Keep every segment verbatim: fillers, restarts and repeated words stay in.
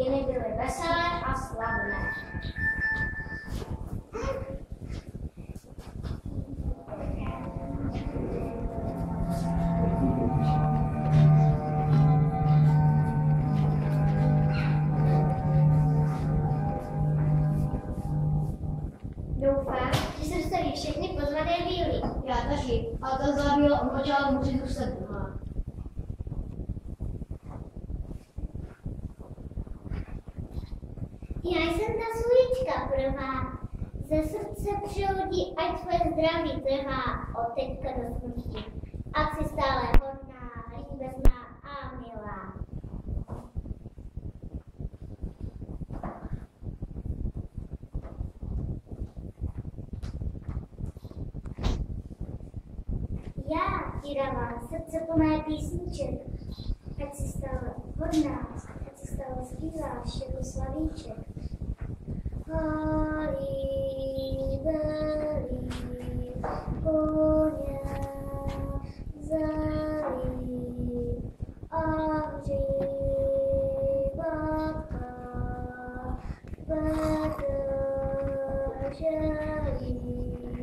Narodeniny byly veselé a slavné. Doufám, že se dostali všechny pozvané víly. Já taky, a ta záběla omočala musí zůstat doma. Já jsem ta slujička pro vás. Ze srdce přihodí, ať tvoje zdraví trvá od teďka do smrti. Ať si stále hodná, líbezná a milá. Já ti dávám srdce plné písniček, ať si stále hodná, ať si stále zpíváš jako slavíček. Holí, belí, koně zelí, a hřívatka, Petr želí.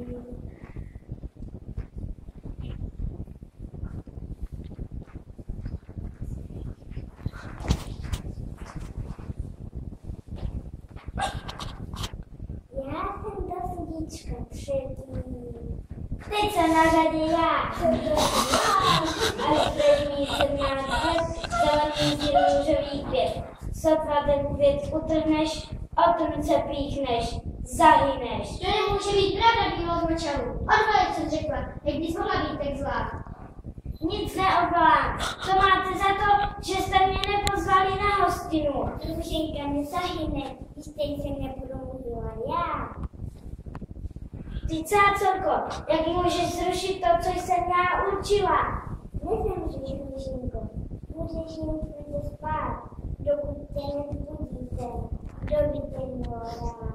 Třetí. Teď jsem na řadě já, a první jsem měla květ, zelený si růžový květ. Sotva ten květ utrhneš, o trnce píchneš, zahyneš. To nemůže být pravda, bývalo z močalu. Odvalit jsem řekla, jak bys mohla být tak zlá. Nic neodvolám. To máte za to, že jste mě nepozvali na hostinu. Růženka nezahyne, když teď se nepromluvila já. Ty cácorko, jak můžeš zrušit to, co jsem já určila? Nezemřeš, růženko. Můžeš jen klidně spát, dokud tě nezbudíte. Kdo by tě měl rád?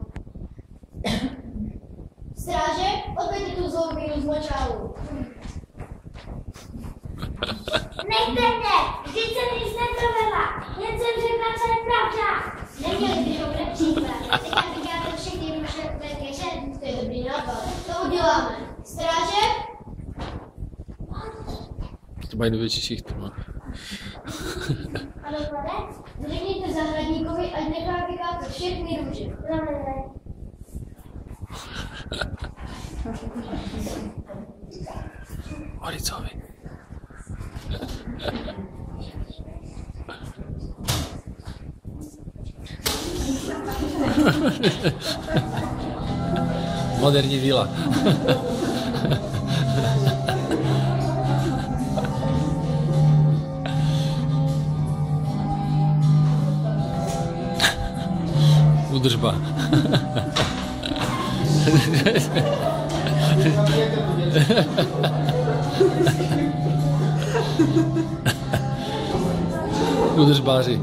Stráže, odveďte tu zlou víru z močalu. Nechte mě! Vždyť jsem nic neprovedla! Jen jsem řekla, co je pravda! Neměli bychom nepříklad. Teďka vyděláte všechny ruše keře, to je dobrý nápad. To uděláme. Stráže? To mají největší šichty, no. A dokladec? Řekněte zahradníkovi, ať nechá vykácat všechny růže. Zavedle. Oricovi. Moderní vila. Údržba. Údržbáři.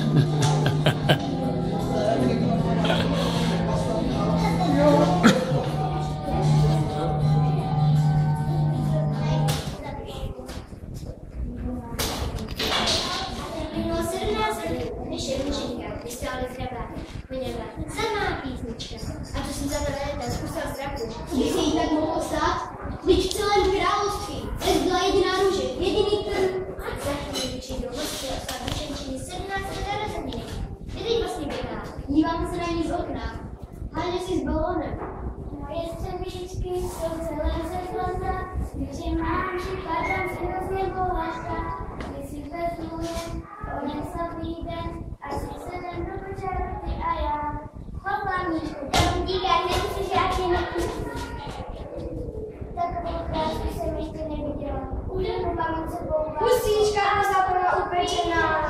Bylo sedmnáct let, než je růženka vystála zdravá, poněvá samá písnička. A to jsem za to léta zkusila zdravu. Když se jí tak mohlo stát, když v celém království es byla jediná růže, jediný trn. Za chvíli přijdou hosty a slavy ženčiny sedmnáct let narozeniny. Kde teď vlastně běhá? Díváme se na ní z okna. Háže si s balónem. Moje střevíčky jsou celé ze zlata, když mám připadám si hrozně bohatá. Když si vezmu jen o něm slavný den, až si se nebudu čerty a já. Chopláníčku, tam díka, nemusíš žádný nepustí. Takovou krásku jsem ještě neviděla. Úžasnou mám se bouvat. Pustíčka a záprava upečená.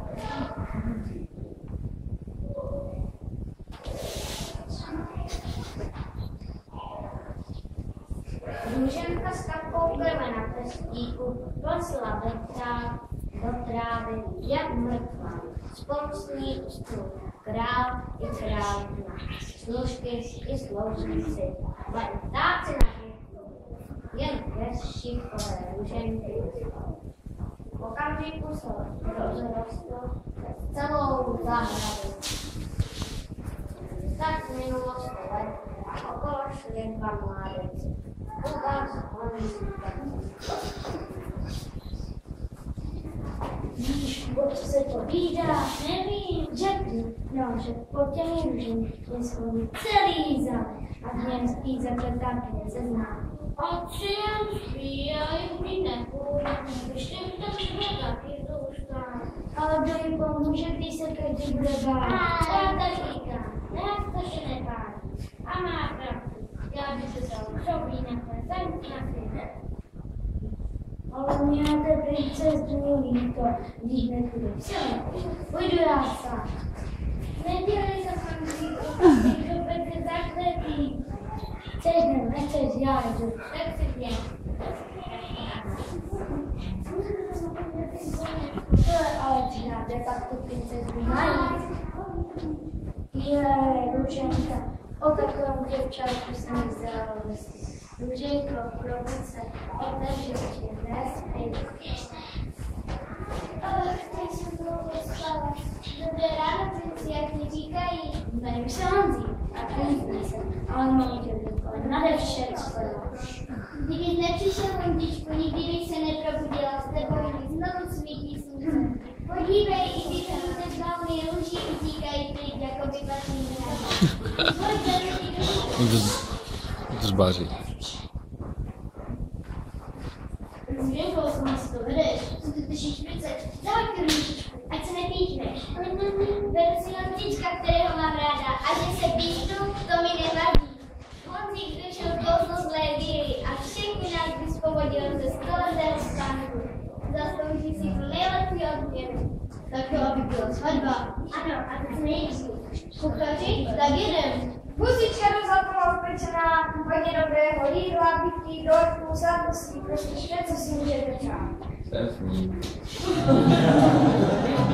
Růženka s kapkou krve na prstíku klesla do trávy, do trávy jak mrtvá. Spolu s ní ustůl král i královna, služky i sloužíci, ale i ptáci na hvězdu, jen bez šípkové růženky. V okamžiku Každý kusel rozrostl Celou zahradu. tak minulo sto let a okolo šli dva mládenci. Lukáš honí Víš, o co se povídá? Nevím, řekni. No, že pod těmi růžemi je schovaný celý zámek a v něm spí zakletá princezna. A co jen spí, já jich mi nepůjdu. Ještě mi tam bude taky zůstat. Ale kdo jim pomůže, když se každý bude bát? Já tak říkám, jak to se nepálí. A má pravdu. Já bych se dal křoví na na ale mě té princeznu líto, když nepůjdu. Půjdu já sám. Nedělej se Francí, kdo bude zakletý. Chceš ne, nechceš, já jdu. Tak si mě. To je ale přijde, pak tu princeznu najít. Je, Růženka, o takovém děvčátku jsem vzala listy. Růženko, probuď otevři oči, nespí. Ach, teď jsem dlouho spala. Dobré ráno, princi, jak mi říkají. Jmenuji se Honzí a klízní se, ale mám tě vykole, nade vše čtvrlo. Kdybys nepřišel, Honzičku, nikdy bych se neprobudila s tebou, když znovu svítí slunce. Podívej, i když se mu teď dávny růží utíkají pryč, jako by patří Udržbáři. Růženko, kam si to vedeš? Co ty držíš v ruce? Dávej tu růžičku, ať se nepíchneš. Beru si Honzička, kterého mám ráda, a že se píchnu, to mi nevadí. Honzík došel kouzlo zlé víry a všechny nás vysvobodil ze stoletého spánku. Zaslouží si tu nejlepší odměnu. Tak jo, aby byla svatba. Ano, a to nejdřív. Kuchaři, tak jedem. Husička dozlatala upečená, hodně dobrého jídla, pití, dortů, sladkostí, prostě vše, co si můžete přát. Jsem s ní.